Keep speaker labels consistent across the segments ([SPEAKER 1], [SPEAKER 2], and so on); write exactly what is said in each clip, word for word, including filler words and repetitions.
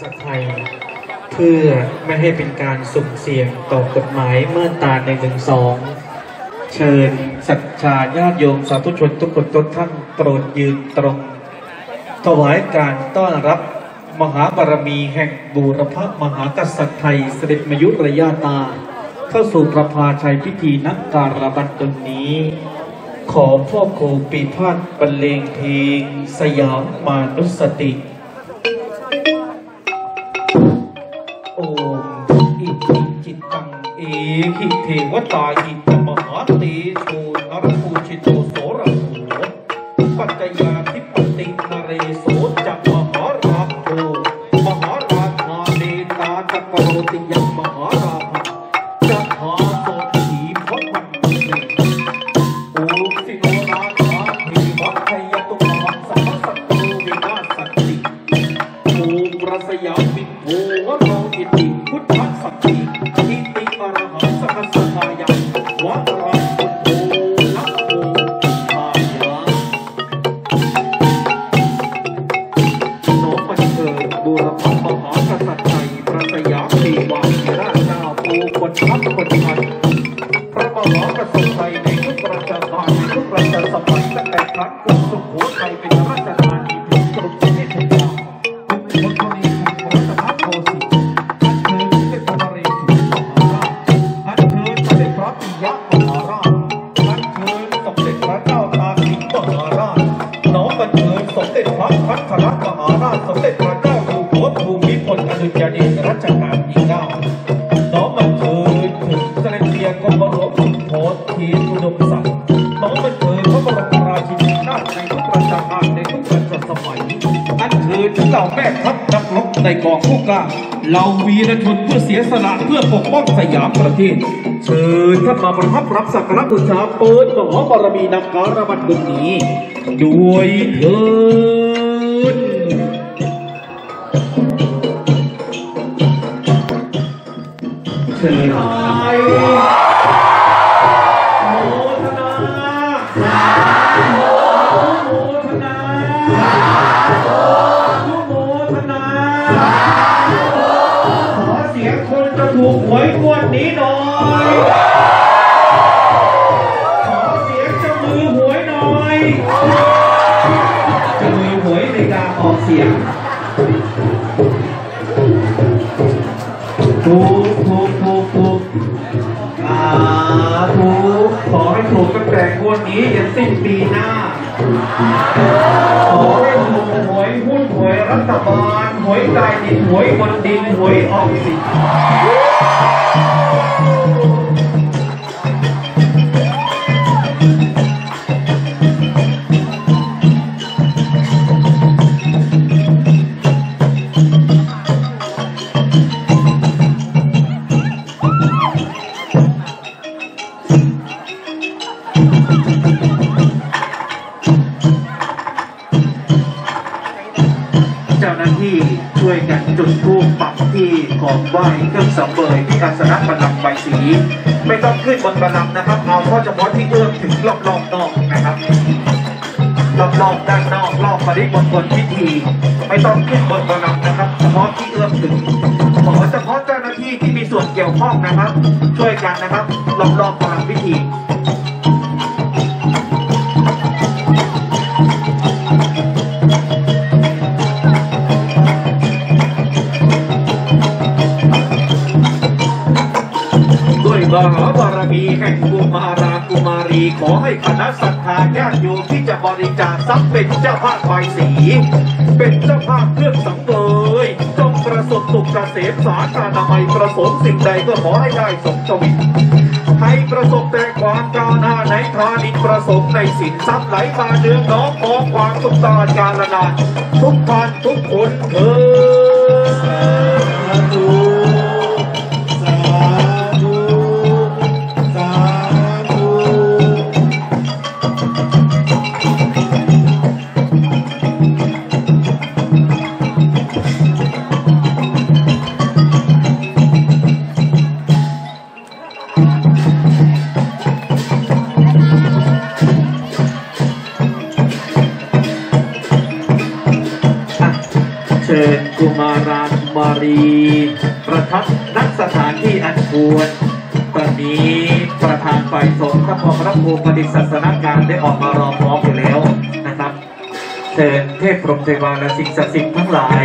[SPEAKER 1] ษัตริย์ไทยเพื่อไม่ให้เป็นการสุ่มเสี่ยงต่อกฎหมายมาตราหนึ่งหนึ่งสองเชิญศรัทธาญาติโยมสาธุชนทุกคนทุกท่านโปรดยืนตรงถวายการต้อนรับมหาบารมีแห่งบูรพมหากษัตริย์ไทยเสด็จมายุรญาตาเข้าสู่ประภาชัยพิธีนักการบันดลนี้ขอพ่อครูปีพาดบรรเลงเพลงสยามมานุสติโอมอิทิจิตตังเอหิเทวตาหิตมหาเตโชนรภูชิโตโสรโสปัจจยาธิปตินเรโสจักมหาราโภมหาราชาเดตาจักโรติยังมหาราภจักหาโสถีพระพันธุเตโอสิโนนาคาเทวะไทยตุมหังสัมสัตโตวินาศสันติโอประสยามิโภวะโรอิติพุทธสัตติอิติอรหังสัพพะทายังวะรังพุทโธนะโมทายะน้อมมันเกิดบูรพมหากษัตริย์ไทยประสยามเทวาธิราชนาโภคนทัพคนไทยพระมหากษัตริย์ไทยในทุกราชการในทุกราชสมัยตั้งแต่ครั้งกรุงสุโขทัยเป็นราชธานีถึงกรุงเทพธานีทุกคนนี้ถูกพระราชทานโคสิอันเชิญสมเด็จพระนเรศวรอันเชิญสมเด็จพระปิยมหาราชอันเชิญสมเด็จพระเจ้าตากสินมหาราชน้อมอัญเชิญสมเด็จพระพัทรมหาราชสมเด็จพระเจ้าอยู่หัวภูมิพลอดุลยเดชรัชกาลที่เก้าน้อมอัญเชิญถึงเสด็จเตียกรมหลวงสุโขทัยอุดมศักดิ์น้อมอัญเชิญพระบรมราชินีนาถในทุกราชการในทุกรัชสมัยอัญเชิญถึงเหล่าแม่ทัพนักรบในกองผู้กล้าเหล่าวีรชนเพื่อเสียสละเพื่อปกป้องสยามประเทศเชิญท่านมาประทับรับสักการะบูชาเปิดมหาบารมีนำการบันดลนี้ด้วยเถิดเชิญโมทนาโมทนาโมทนาขอเสียงคนจะถูกหวยงวดนี้หน่อยขอเสียงเจ้ามือหวยหน่อยเจ้ามือหวยในการออกเสียงถูกถูกถูกถูกอ่าถูกขอให้ถูกตั้งแต่งวดนี้ยันสิ้นปีหน้าขอให้ถูกหวยหุ้นหวยรัฐบาลหวยใต้ดินหวยบนดินหวยออมสินเจ้าหน้าที่ช่วยกันจุดธูปปักที่ของไหว้เครื่องสังเวยที่อาสนะบัลลังก์ใบสีไม่ต้องขึ้นบนบัลลังก์นะครับเอาเฉพาะที่เอื้อมถึงรอบๆ น, นอกนะครับรอบๆด้านนอกรอบปริมณฑลพิธีไม่ต้องขึ้นบนบัลลังก์นะครับเฉพาะที่เอื้อมถึงขอเฉพาะเจ้าหน้าที่ที่มีส่วนเกี่ยวข้องนะครับช่วยกันนะครับรอบๆบัลลังก์พิธีมหาบารมีแห่งกุมารากุมารีขอให้คณะศรัทธาญาติโยมที่จะบริจาคทรัพย์เป็นเจ้าภาพใบสีเป็นเจ้าภาพเครื่องสังเวยจงประสบสุขเกษมสาธารณมัยประสงค์สิ่งใดก็ขอให้ได้สมทวินให้ประสบแต่ความก้าวหน้าในทานินประสงค์ในสินทรัพย์ไหลมาเดืองน้องขอความสุขตลอดกาลนานทุกท่านทุกคนเถิดเชิญกุมารากุมา
[SPEAKER 2] รีประทับนักสถานที่อันควรตอนนี้ประธานฝ่ายสงฆ์พระพรพระครูปฏิศาสนการได้ออกมารอพร้อมอยู่แล้วนะครับเชิญเทพพรหมเทวาและสิ่งศักดิ์สิทธิ์ทั้งหลาย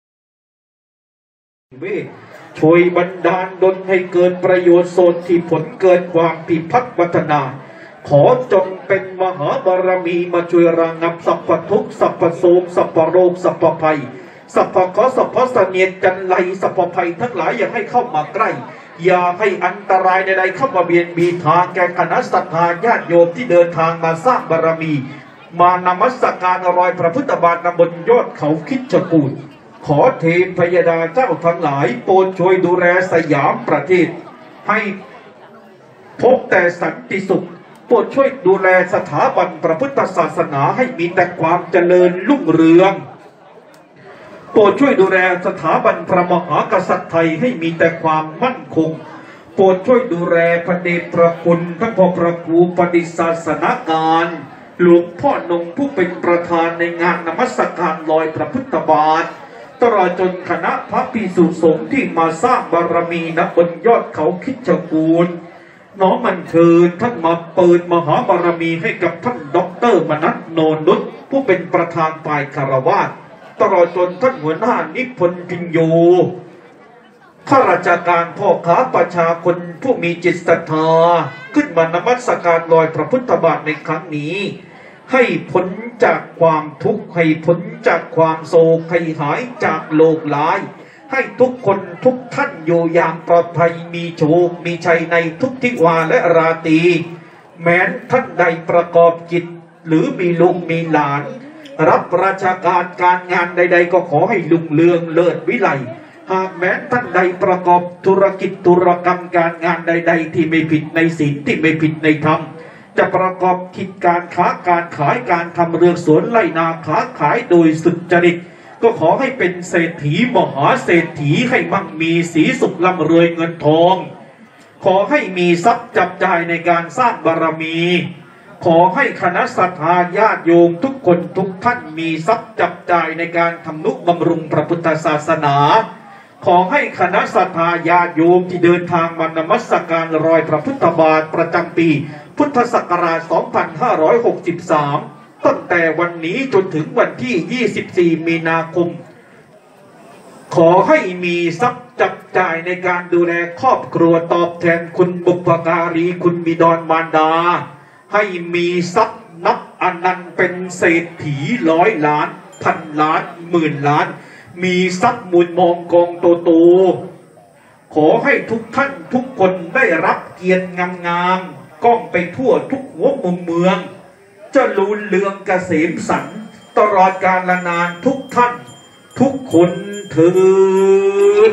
[SPEAKER 2] เวทช่วยบันดาลดลให้เกิดประโยชน์โสดที่ผลเกิดความพิพัฒน์วัฒนาขอจงเป็นมหาบารมีมาช่วยระงับสัพพทุกข์สัพพโศกสัพพโรคสัพพภัยสัพพเคราะห์สัพพเสนียดจันไรสัพพภัยทั้งหลายอย่าให้เข้ามาใกล้อย่าให้อันตรายใดๆเข้ามาเบียดเบียนทางแก่คณะศรัทธาญาติโยมที่เดินทางมาสร้างบารมีมานมัสการรอยพระพุทธบาทบนยอดเขาคิชกูฏขอเทพยดาเจ้าทั้งหลายโปรดช่วยดูแลสยามประเทศให้พบแต่สันติสุขโปรดช่วยดูแลสถาบันพระพุทธศาสนาให้มีแต่ความเจริญรุ่งเรืองโปรดช่วยดูแลสถาบันพระมหากษัตริย์ไทยให้มีแต่ความมั่นคงโปรดช่วยดูแลพระเดชพระคุณทั้งพ่อพระครูปฏิศาสนการหลวงพ่อนงผู้เป็นประธานในงานนมัสการลอยพระพุทธบาทตลอดจนคณะพระภิกษุสงฆ์ที่มาสร้างบารมีณบนยอดเขาคิชกูฏน้อมมันเชิญท่านมาเปิดมหาบารมีให้กับท่านด็อกเตอร์มนัสโนนุชผู้เป็นประธานฝ่ายคารวะตลอดจนท่านหัวหน้านิพนธ์พิญโยข้าราชการพ่อค้าประชาชนผู้มีจิตศรัทธาขึ้นมานมัสการลอยพระพุทธบาทในครั้งนี้ให้พ้นจากความทุกข์ให้พ้นจากความโศกให้หายจากโลกร้ายให้ทุกคนทุกท่านอยู่อย่างปลอดภัยมีโชคมีชัยในทุกทิวาและราตรีแม้ท่านใดประกอบกิจหรือมีลูกมีหลานรับราชการการงานใดๆก็ขอให้รุ่งเรืองเลิศวิไลหากแม้ท่านใดประกอบธุรกิจธุรกรรมการงานใดๆที่ไม่ผิดในศีลที่ไม่ผิดในธรรมจะประกอบกิจการค้าการขายการทำเรืองสวนไร่นาค้าขายโดยสุจริตก็ขอให้เป็นเศรษฐีมหาเศรษฐีให้มั่งมีสีสุขร่ำรวยเงินทองขอให้มีทรัพย์จับจ่ายในการสร้างบารมีขอให้คณะศรัทธาญาติโยมทุกคนทุกท่านมีทรัพย์จับจ่ายในการทำนุบำรุงพระพุทธศาสนาขอให้คณะศรัทธาญาติโยมที่เดินทางมานมัสการรอยพระพุทธบาทประจำปีพุทธศักราช สองพันห้าร้อยหกสิบสาม ตั้งแต่วันนี้จนถึงวันที่ ยี่สิบสี่ มีนาคมขอให้มีทรัพย์จับจ่ายในการดูแลครอบครัวตอบแทนคุณบุพการีคุณบิดามารดาให้มีทรัพย์นับอนันต์เป็นเศรษฐีร้อยล้านพันล้านหมื่นล้านมีทรัพย์มูลมองกองโตๆขอให้ทุกท่านทุกคนได้รับเกียรติงามๆก้องไปทั่วทุกหัวมุมเมืองเจริญเรืองเกษมสันต์ตลอดกาลนานทุกท่านทุกคนเถิด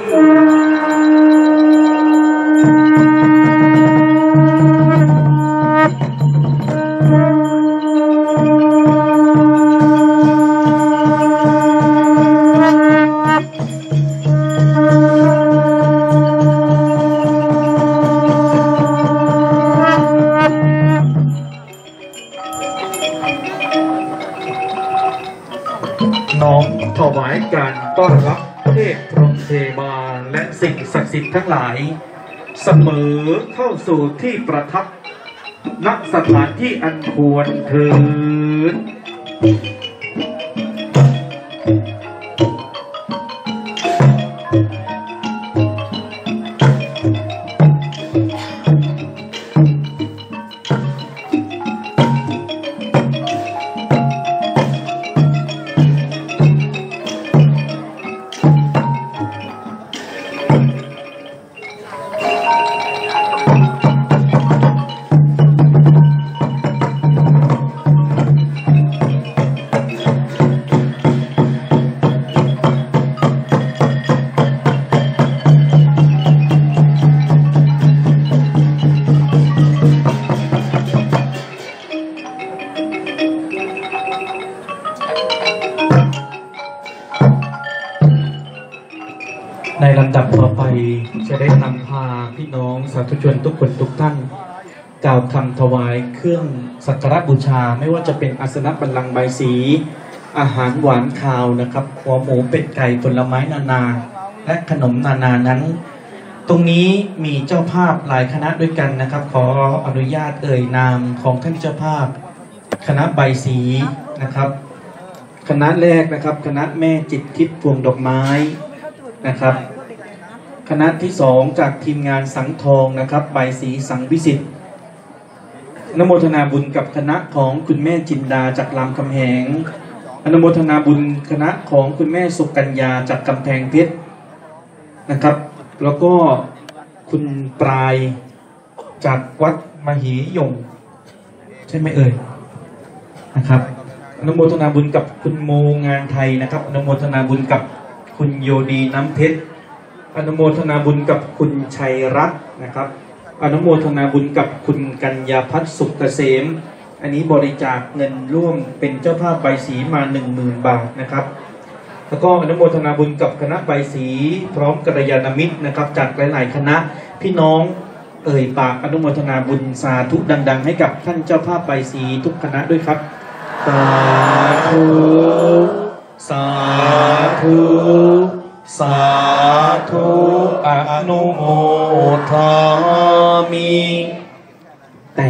[SPEAKER 2] น้อมถวายการต้อนรับเทพพรหมเทวาและสิ่งศักดิ์สิทธิ์ทั้งหลายเสมอเข้าสู่ที่ประทับณสถานที่อันควรเถิดในลำดับต่อไปจะได้นำพาพี่น้องสาธุชนทุกคนทุกท่านกล่าวคำถวายเครื่องสักการะบูชาไม่ว่าจะเป็นอาสนะบัลลังก์ใบสีอาหารหวานคาวนะครับหัวหมูเป็ดไก่ผลไม้นานา
[SPEAKER 3] และขนมนานานั้นตรงนี้มีเจ้าภาพหลายคณะด้วยกันนะครับ ขออนุญาตเอ่ยนามของท่านเจ้าภาพคณะใบสีนะครับคณะแรกนะครับคณะแม่จิตทิพย์พวงดอกไม้นะครับคณะที่สองจากทีมงานสังทองนะครับใบสีสังวิสิทธิ์อนุโมทนาบุญกับคณะของคุณแม่จินดาจากรามคำแหงอนุโมทนาบุญคณะของคุณแม่สุกัญญาจากกำแพงเพชรนะครับแล้วก็คุณปลายจากวัดมหิยงใช่ไหมเอ่ยนะครับอนุโมทนาบุญกับคุณโมงานไทยนะครับอนุโมทนาบุญกับคุณโยดีน้ำเพชรอนุโมทนาบุญกับคุณชัยรัตน์นะครับอนุโมทนาบุญกับคุณกัญญาพัฒน์สุขเกษมอันนี้บริจาคเงินร่วมเป็นเจ้าภาพใบสีมาหนึ่งหมื่นบาทนะครับแล้วก็อนุโมทนาบุญกับคณะใบสีพร้อมกัลยาณมิตรนะครับจากหลายๆคณะพี่น้องเอ่ยปากอนุโมทนาบุญสาธุดังๆให้กับท่านเจ้าภาพใบสีทุกคณะด้วยครับสาธุสาธุสาธุอนุโมทามิแต่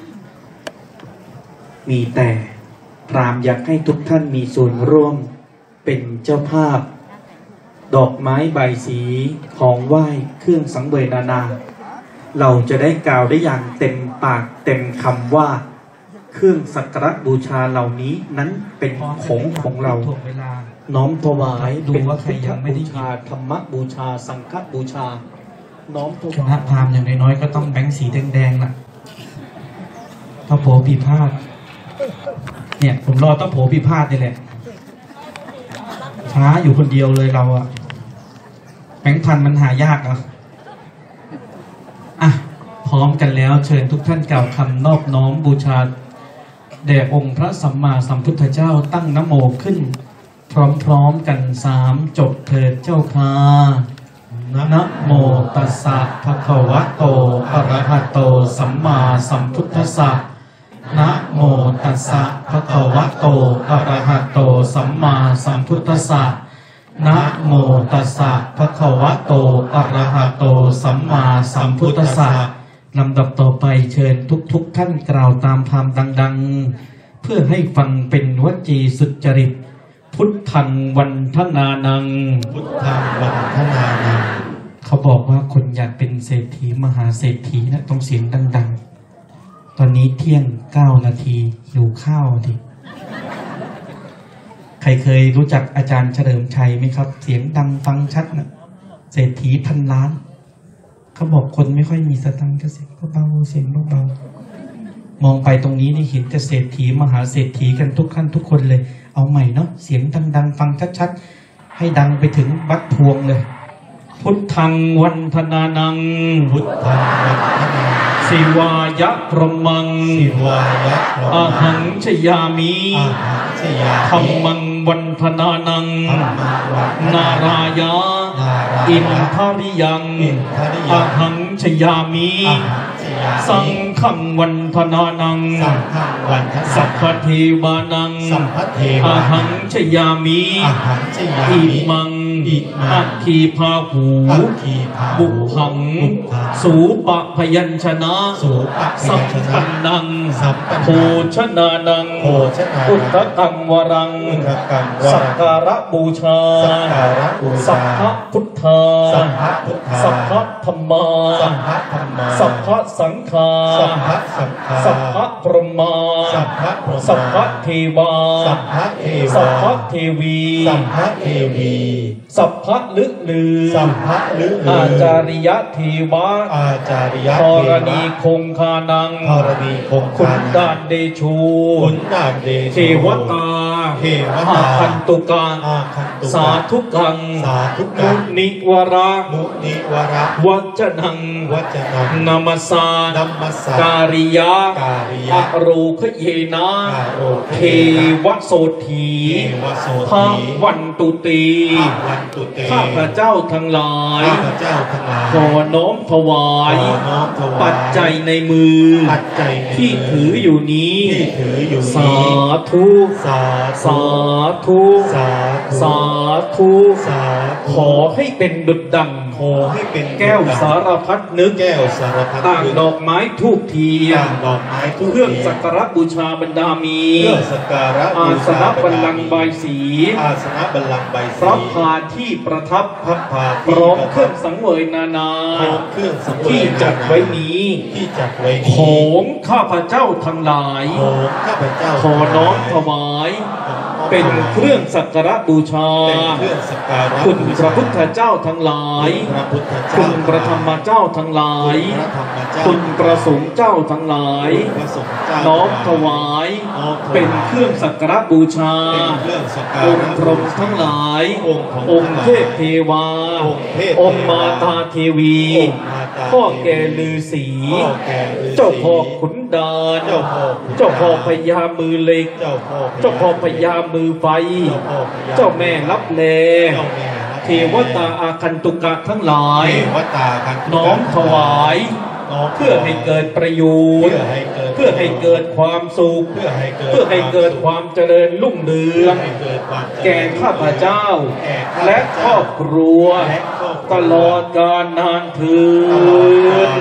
[SPEAKER 3] มีแต่พราหมณ์อยากให้ทุกท่านมีส่วนร่วมเป็นเจ้าภาพดอกไม้ใบสีของไหว้เครื่องสังเวยนานาเราจะได้กล่าวได้อย่างเต็มปากเต็มคำว่าเครื่องสักการะบูชาเหล่านี้นั้นเป็นของของเราน้อมถวายเป็นพุทธบูชาธรรมบูชาสังฆบูชาน้อมถวายคณะพราหมณ์อย่างน้อยๆก็ต้องแบงค์สีแดงๆล่ะพระโผปีพาดเนี่ยผมรอต้อโผปีพาดนี่แหละช้าอยู่คนเดียวเลยเราอะแบงค์พันมันหายากอ่ะอ่ะพร้อมกันแล้วเชิญทุกท่านกล่าวคำนอบน้อมบูชาแด่องค์พระสัมมาสัมพุทธเจ้าตั้งนะโมขึ้นพร้อมๆกันสามจบเถิดเจ้าค่ะนะโมตัสสะภะคะวะโตอะระหะโตสัมมาสัมพุทธัสสะนะโมตัสสะภะคะวะโตอะระหะโตสัมมาสัมพุทธัสสะนะโมตัสสะภะคะวะโตอะระหะโตสัมมาสัมพุทธัสสะลำดับต่อไปเชิญทุกๆท่านกล่าวตามพามดังๆเพื่อให้ฟังเป็นวจีสุจริตพุทธังวันทนานังพุทธังวันทนานังเขาบอกว่าคนอยากเป็นเศรษฐีมหาเศรษฐีนะต้องเสียงดังๆตอนนี้เที่ยงเก้านาทีหิวข้าวดิใครเคยรู้จักอาจารย์เฉลิมชัยไหมครับเสียงดังฟังชัดนะเศรษฐีพันล้านเขาบอกคนไม่ค่อยมีสตังค์ก็เสียงเบาๆเสียงเบาๆมองไปตรงนี้นี่เห็นแต่เศรษฐีมหาเศรษฐีกันทุกท่านทุกคนเลยเอาใหม่เนาะเสียงดังๆฟังชัดๆให้ดังไปถึงบัดพวงเลยพุทธังวันทนานังพุทธังวันทนาสิวายะพรมังสิวายะพรมังอาหังชยามิอาหังชยามิธัมมังวันทนานังนารายะอินทริยังอาหังชยามิสังฆังวันทนานังสัพพเทวานังอาหังชยามิอิมังอัคคีพาหูบุพังสูปะพยัญชนะสัพพันนังโภชนานังพุทธกังวรังสักการะบูชาสัพพะพุทธาสัพพะธัมมาสัพพะสังฆาสัพพะพรหมาสัพพะเทวาสัพพะเทวีสัพพะลึกลืออาจาริยะเทวะธรณีคงคานังขุนดานเดชูเทวตาอาคันตุกังสาธุกังมุนิวระวัจนังนามัสสาการิยะอโรคเยนะเทวโสธีภาวันตุตีข้าพเจ้าทั้งหลายขอน้อมถวายปัจจัยในมือที่ถืออยู่นี้สาธุสาธุสาธุ
[SPEAKER 2] สาธุ
[SPEAKER 1] สาธุ
[SPEAKER 2] ขอให้เป็นดุจดัง
[SPEAKER 1] ขอให้เป็น
[SPEAKER 2] แก้วสารพัดนึก
[SPEAKER 1] แก้วสารพัด
[SPEAKER 2] ต่าง
[SPEAKER 1] นึก
[SPEAKER 2] ดอกไม้ทูบเทีย
[SPEAKER 1] ต่าน งดอกไม้ทุก
[SPEAKER 2] เครื่องสักการะบูชาบรรดามี
[SPEAKER 1] เครื่องสักการะ
[SPEAKER 2] อา
[SPEAKER 1] บู
[SPEAKER 2] ส
[SPEAKER 1] ชา
[SPEAKER 2] นะบัลลังก์ใบายสี
[SPEAKER 1] อาสนะบัลลังก์ใบ
[SPEAKER 2] พระ
[SPEAKER 1] สี
[SPEAKER 2] พาที่ประทับ
[SPEAKER 1] พระพา
[SPEAKER 2] พ
[SPEAKER 1] ที่
[SPEAKER 2] ร้อม
[SPEAKER 1] ประ
[SPEAKER 2] เค
[SPEAKER 1] ทั
[SPEAKER 2] รื่
[SPEAKER 1] บ
[SPEAKER 2] องสังเวยนานา
[SPEAKER 1] พร้อมเครื่องสังเวย
[SPEAKER 2] ที่จัดไว้นี้
[SPEAKER 1] ที่จัดไว้
[SPEAKER 2] ข
[SPEAKER 1] นี้
[SPEAKER 2] องข้าพเจ้าทั้งหลาย
[SPEAKER 1] ของข้าพเจ้า
[SPEAKER 2] ขอน้อมถวาย เป็นเครื่องสักการะบูชา
[SPEAKER 1] เป็นเครื่องสักการะ
[SPEAKER 2] คุณพระพุทธเจ้าทั้งหลาย
[SPEAKER 1] พระพุทธเจ้า
[SPEAKER 2] คุณพระธรรมเจ้าทั้งหลาย
[SPEAKER 1] พระธรรมเจ้า
[SPEAKER 2] คุณพระสงฆ์เจ้าทั้งหลาย
[SPEAKER 1] พระสงฆ์เจ้า
[SPEAKER 2] น้อมถวาย
[SPEAKER 1] น้อมถวาย
[SPEAKER 2] เป็นเครื่องสักการะบูชา
[SPEAKER 1] เป็นเครื่องสักการะ
[SPEAKER 2] องค์พรหมทั้งหลาย
[SPEAKER 1] องค์พรหม
[SPEAKER 2] องค์เทพเทวา
[SPEAKER 1] องค์เทพเทวา
[SPEAKER 2] องค์มาตาเทวี
[SPEAKER 1] องค์มาตา
[SPEAKER 2] พ่อแก่ฤาษี
[SPEAKER 1] พ่อแก่ฤาษี
[SPEAKER 2] เจ้าพ่อขุนดาน
[SPEAKER 1] เจ้าพ่อขุนดาน
[SPEAKER 2] เจ้าพ่อพญามือเหล็ก
[SPEAKER 1] เจ้าพ่อ
[SPEAKER 2] เจ้าพ่อพญามือไฟ
[SPEAKER 1] เจ้าพ่อพญ
[SPEAKER 2] เจ้าแม่รับแล
[SPEAKER 1] เจ้าแม่
[SPEAKER 2] เทวตาอาคันตุกะทั้งหลาย
[SPEAKER 1] เทวตากัน
[SPEAKER 2] น้อมถวาย
[SPEAKER 1] น้อม
[SPEAKER 2] เพื่อให้เกิดประโยชน์
[SPEAKER 1] เพื่อให้เกิด
[SPEAKER 2] เพื่อให้เกิดความสุข
[SPEAKER 1] เพื่อให้เกิด
[SPEAKER 2] เพื่อให้เกิดความเจริญรุ่งเรื
[SPEAKER 1] เพื่
[SPEAKER 2] อ
[SPEAKER 1] อง ให้เกิดความเจริญ
[SPEAKER 2] แก่ข้าพเจ้า
[SPEAKER 1] แก่ข้าพเจ้า
[SPEAKER 2] และครอบครัว
[SPEAKER 1] และครอบครัว
[SPEAKER 2] ตลอดกาลนานเทืน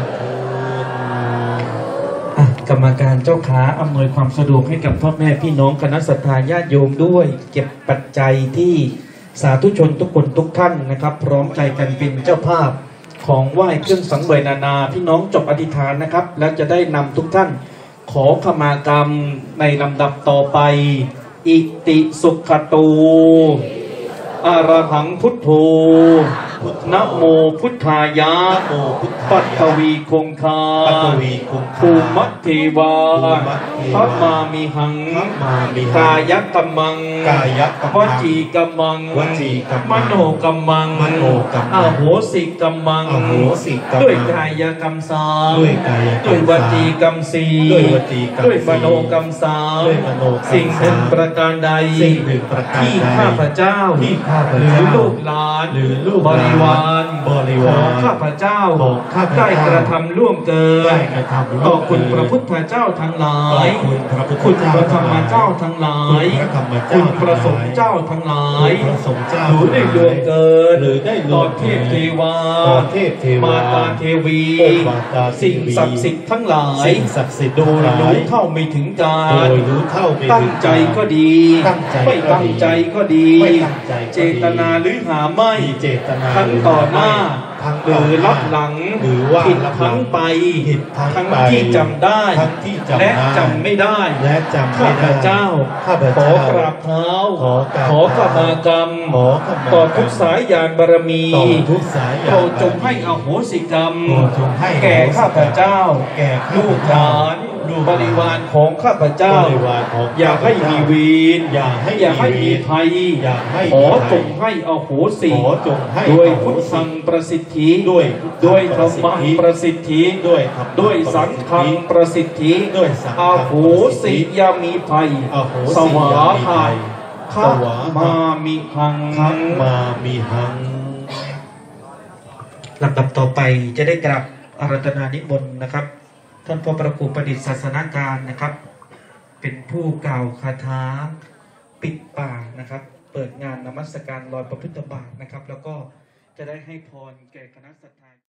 [SPEAKER 2] อ่ะกรรมการเจ้าขาอำนวยความสะดวกให้กับพ่อแม่พี่น้องคณะศรัทธาญาติโยมด้วย เก็บปัจจัยที่สาธุชนทุกคนทุกท่านนะครับ พร้อมใจกันเป็นเจ้าภาพของไหว้เครื่องสังเวยนานาพี่น้องจบอธิษฐานนะครับ แล้วจะได้นำทุกท่าน ขอขมากรรมในลำดับต่อไป อิติสุขตูอะระหังพุทโธนะโมพุทธายะ
[SPEAKER 1] นะโมพุทธายะ
[SPEAKER 2] ปัทวีคงคา
[SPEAKER 1] ปัทวีคงคา
[SPEAKER 2] ภูมิเทวา
[SPEAKER 1] ภูมิเทวา
[SPEAKER 2] พระมามิหัง
[SPEAKER 1] พระมามิหัง
[SPEAKER 2] กายกัมมัง
[SPEAKER 1] กายกัมมัง
[SPEAKER 2] วจีกัมมัง
[SPEAKER 1] วจีกัม
[SPEAKER 2] ม
[SPEAKER 1] มัง
[SPEAKER 2] โนกัมมัง
[SPEAKER 1] มโนกัมมัง
[SPEAKER 2] อโหสิกัมมัง
[SPEAKER 1] อโหสิกัมมัง
[SPEAKER 2] ด้วยกายกรรมสาม
[SPEAKER 1] ด้วยกายกรรม
[SPEAKER 2] ด้วยวจีกรรมสี่
[SPEAKER 1] ด้วยวจีกรรม
[SPEAKER 2] ด้วยมโนกรรมสาม
[SPEAKER 1] ด้วยมโนกรรม
[SPEAKER 2] สิ่งหนึ่งประการใด
[SPEAKER 1] สิ่งหนึ่งประการใด
[SPEAKER 2] ที่ข้าพเจ้า
[SPEAKER 1] ที่ข้าพ
[SPEAKER 2] ห
[SPEAKER 1] เจ้า
[SPEAKER 2] รือลูกหลาน
[SPEAKER 1] หรือลูก
[SPEAKER 2] บริวาร
[SPEAKER 1] บริวาร
[SPEAKER 2] ของข้าพเจ้า
[SPEAKER 1] ของข้าพเจ้า
[SPEAKER 2] ได้กระทำล่วงเกิน
[SPEAKER 1] ได้กระทำล่วงเกิน
[SPEAKER 2] ต่อคุณพระพุทธเจ้าทั้งหลาย
[SPEAKER 1] ต่อคุณพระพุทธ
[SPEAKER 2] คุณ
[SPEAKER 1] เจ้า
[SPEAKER 2] พระธรรมเจ้าทั้งหลาย
[SPEAKER 1] คุณพระธรรมเจ้า
[SPEAKER 2] คุณพระสงฆ์เจ้าทั้งหลาย
[SPEAKER 1] คุณพระสงฆ์เจ้า
[SPEAKER 2] หรือได้ล่วงเกิน
[SPEAKER 1] หรือได้ล่
[SPEAKER 2] ต่อ
[SPEAKER 1] วง
[SPEAKER 2] เท
[SPEAKER 1] เกิน
[SPEAKER 2] พเทวา
[SPEAKER 1] ต่อเทพเทวา
[SPEAKER 2] มาตาเทวี
[SPEAKER 1] องค์มาตาเทวี
[SPEAKER 2] สิ่งศักดิ์สิทธิ์ทั้งหลาย
[SPEAKER 1] สิ่งศักดิ์สิทธิ์
[SPEAKER 2] โดย
[SPEAKER 1] ทั้งหลา
[SPEAKER 2] รู้เท่าไม่ถึงกา
[SPEAKER 1] โด
[SPEAKER 2] ร
[SPEAKER 1] ยรู้เท่าไม่
[SPEAKER 2] ตั้
[SPEAKER 1] ถึ
[SPEAKER 2] ง
[SPEAKER 1] ง
[SPEAKER 2] ใจก็ดี
[SPEAKER 1] ตั้งใจ
[SPEAKER 2] ไม่ตั้งใจก็ดี
[SPEAKER 1] ไม่ตั้งใจก็ดี
[SPEAKER 2] เจตนาหรือหาไม่
[SPEAKER 1] มีเจตนา
[SPEAKER 2] ทั้งต่อหน้า
[SPEAKER 1] ทั้ง
[SPEAKER 2] หรือรับหลัง
[SPEAKER 1] หรือว่า
[SPEAKER 2] ผิด
[SPEAKER 1] รับหลั
[SPEAKER 2] ทั้
[SPEAKER 1] ง
[SPEAKER 2] งไป
[SPEAKER 1] ผิดทั้ง
[SPEAKER 2] ทั้ง
[SPEAKER 1] ไป
[SPEAKER 2] ที่จำได้
[SPEAKER 1] ทั้งที่จำ
[SPEAKER 2] และ
[SPEAKER 1] ได้
[SPEAKER 2] จำไม่ได้
[SPEAKER 1] และจำไม่
[SPEAKER 2] ข้าพ
[SPEAKER 1] ได้
[SPEAKER 2] เจ้า
[SPEAKER 1] ข้าพ
[SPEAKER 2] ขอ
[SPEAKER 1] เจ้าก
[SPEAKER 2] ราบเท้า
[SPEAKER 1] ขอกราบ
[SPEAKER 2] ขอขมากรรม
[SPEAKER 1] ขอขมากรรม
[SPEAKER 2] ต่อทุกสายยานบารมี
[SPEAKER 1] ต่อทุกสายยาน
[SPEAKER 2] โปรดจงให้อโหสิกรรม
[SPEAKER 1] โปรดจงให้
[SPEAKER 2] แก่ข้าพเจ้า
[SPEAKER 1] แก่ข้า
[SPEAKER 2] ลู
[SPEAKER 1] พ
[SPEAKER 2] กห
[SPEAKER 1] เจ้า
[SPEAKER 2] ลาน
[SPEAKER 1] ลูก
[SPEAKER 2] บริวารของข้าพเจ้า
[SPEAKER 1] บริวารของ
[SPEAKER 2] อย่าให้มีเวร
[SPEAKER 1] อย่าให้
[SPEAKER 2] อย่าให้
[SPEAKER 1] มี
[SPEAKER 2] มี
[SPEAKER 1] เวร
[SPEAKER 2] ภัย
[SPEAKER 1] อย่าให้
[SPEAKER 2] ขอ
[SPEAKER 1] มีภัย
[SPEAKER 2] จงให้อโหสิ
[SPEAKER 1] ขอจงให้
[SPEAKER 2] ด้วย
[SPEAKER 1] อโหสิ
[SPEAKER 2] พุทธังประสิทธิ
[SPEAKER 1] ด้วย
[SPEAKER 2] ด้วยธรรมังประสิทธิ
[SPEAKER 1] ด้วยธรรมัง
[SPEAKER 2] ด้วยสังฆังประสิทธิ
[SPEAKER 1] ด้วยสังฆั
[SPEAKER 2] อง โหสิยามีภัย
[SPEAKER 1] อโหสิ
[SPEAKER 2] สวาย
[SPEAKER 1] ามีภั
[SPEAKER 2] ภัย
[SPEAKER 1] ย
[SPEAKER 2] ขะ
[SPEAKER 1] สวาหะ
[SPEAKER 2] มามิหัง
[SPEAKER 1] ทักมามีหัง
[SPEAKER 2] ลำดับต่อไปจะได้กราบอาราธนานิมนต์นะครับ ท่านพ่อประกูประดิษฐ์ศาสนาการนะครับ เป็นผู้กล่าวคาถาปิดป่านะครับ เปิดงานนมัสการลอยพระพุทธบาทนะครับ แล้วก็จะได้ให้พรแก่คณะศรัทธา